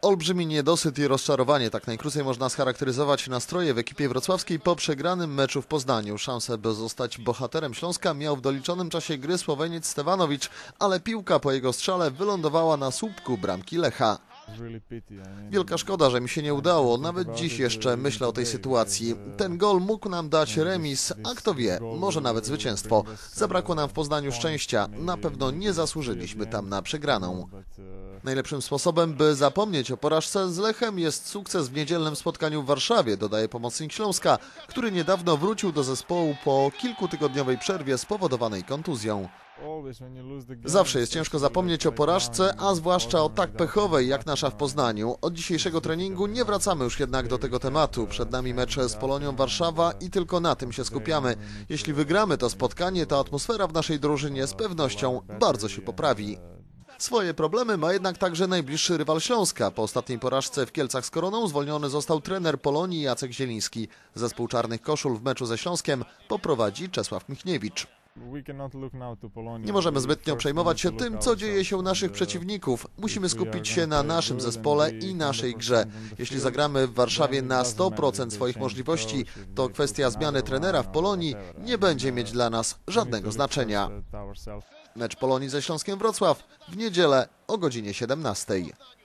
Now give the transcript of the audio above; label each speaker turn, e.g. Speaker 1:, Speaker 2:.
Speaker 1: Olbrzymi niedosyt i rozczarowanie, tak najkrócej można scharakteryzować nastroje w ekipie wrocławskiej po przegranym meczu w Poznaniu. Szansę, by zostać bohaterem Śląska, miał w doliczonym czasie gry Słoweniec Stewanowicz, ale piłka po jego strzale wylądowała na słupku bramki Lecha. Wielka szkoda, że mi się nie udało. Nawet dziś jeszcze myślę o tej sytuacji. Ten gol mógł nam dać remis, a kto wie, może nawet zwycięstwo. Zabrakło nam w Poznaniu szczęścia. Na pewno nie zasłużyliśmy tam na przegraną. Najlepszym sposobem, by zapomnieć o porażce z Lechem, jest sukces w niedzielnym spotkaniu w Warszawie, dodaje pomocnik Śląska, który niedawno wrócił do zespołu po kilkutygodniowej przerwie spowodowanej kontuzją. Zawsze jest ciężko zapomnieć o porażce, a zwłaszcza o tak pechowej jak nasza w Poznaniu. Od dzisiejszego treningu nie wracamy już jednak do tego tematu. Przed nami mecz z Polonią Warszawa i tylko na tym się skupiamy. Jeśli wygramy to spotkanie, to atmosfera w naszej drużynie z pewnością bardzo się poprawi. Swoje problemy ma jednak także najbliższy rywal Śląska. Po ostatniej porażce w Kielcach z Koroną zwolniony został trener Polonii Jacek Zieliński. Zespół Czarnych Koszul w meczu ze Śląskiem poprowadzi Czesław Michniewicz. Nie możemy zbytnio przejmować się tym, co dzieje się u naszych przeciwników. Musimy skupić się na naszym zespole i naszej grze. Jeśli zagramy w Warszawie na 100% swoich możliwości, to kwestia zmiany trenera w Polonii nie będzie mieć dla nas żadnego znaczenia. Mecz Polonii ze Śląskiem Wrocław w niedzielę o godzinie 17.